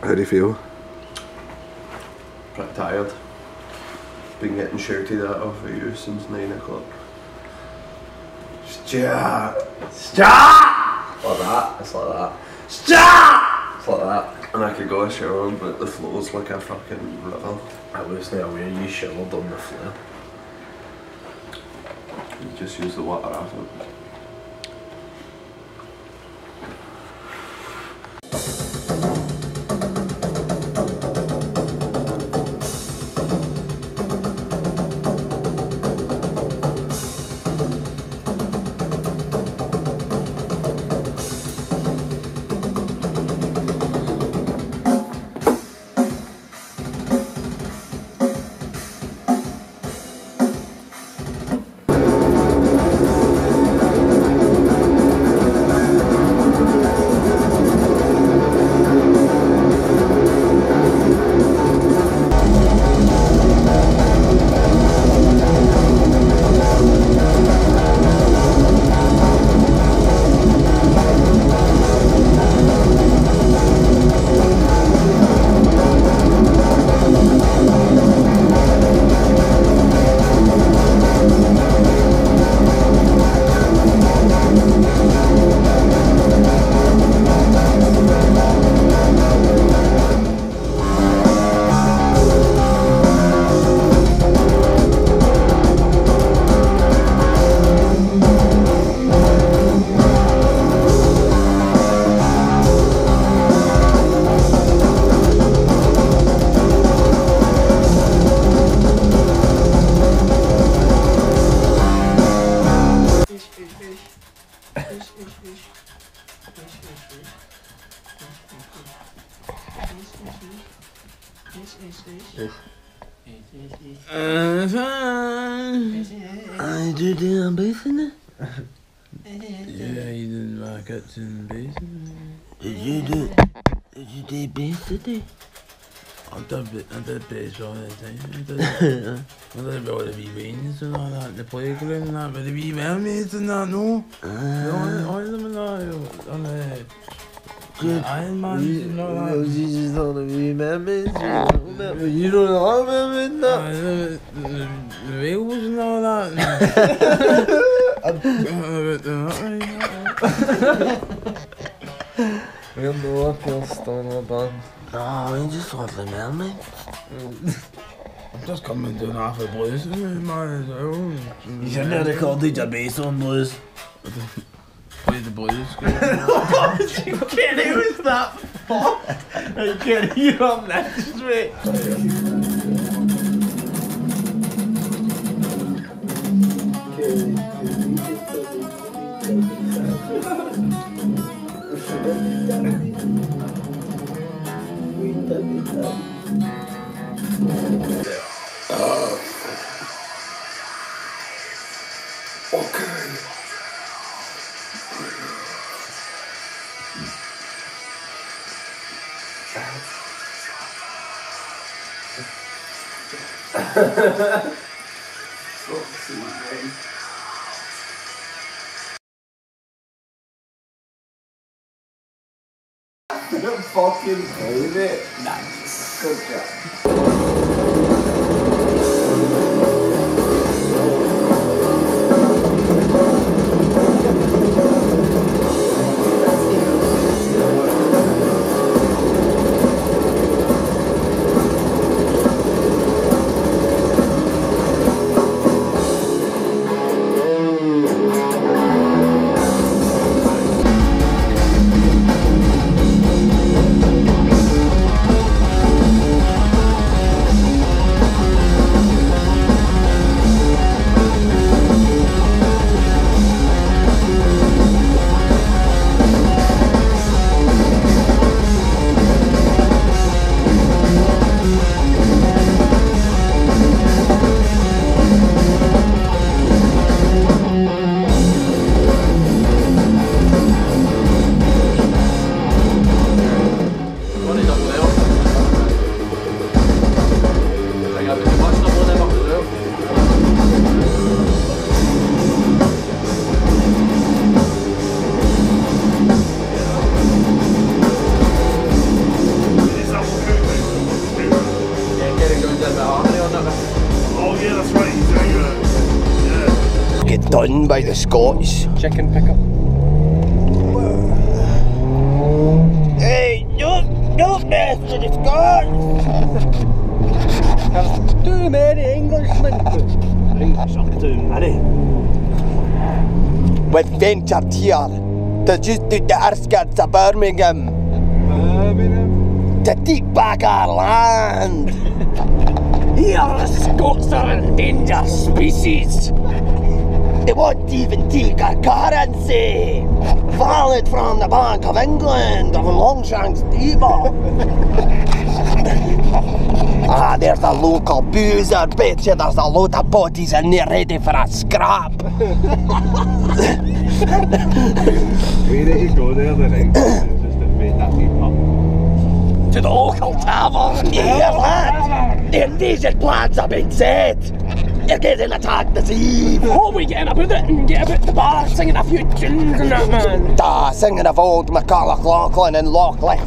How do you feel? Pretty tired. Been getting shouted at off of you since 9 o'clock. Stop! Stop! Like that, it's like that. Stop! It's like that. And I could go shower, but the floor's like a fucking river. I wasn't aware you showered on the floor. You just use the water after it. I do the bass in it? Yeah, you did markets and bass. Did you do bass today? I did bass all the time. I did all the wee veins and all that, the playground and that, but the wee mermaids and that, no. All of them and that, on the Iron Man and all that. You just know the wee mermaids, you don't know mermaids now? The whales and all that. We don't know what you're still about. No, we just want the mermaids. I'm just coming doing half the blues, man. You should never recorded your bass on blues. Play the blues. You can't use that fuck. You can't hear on that straight. You're fucking playing it. Nice. Good job. run by the Scots. Chicken pickup. Hey, don't mess with the Scots! There's too many Englishmen. Right, some too many. We've ventured here to just to the outskirts of Birmingham. To take back our land. Here the Scots are an endangered species. They won't even take our currency. Valid from the Bank of England of Longshanks Deeper. There's a local boozer. Bet you there's a load of bodies in there ready for a scrap. We need to go there the next time, just to make that meet up. To the local tavern. Here, lad. The invasion plans have been set. They're getting attacked this eve. Oh, we getting about it and get about the bar singing a few tunes and that, man. Singing of old McLaughlin and Lachlan.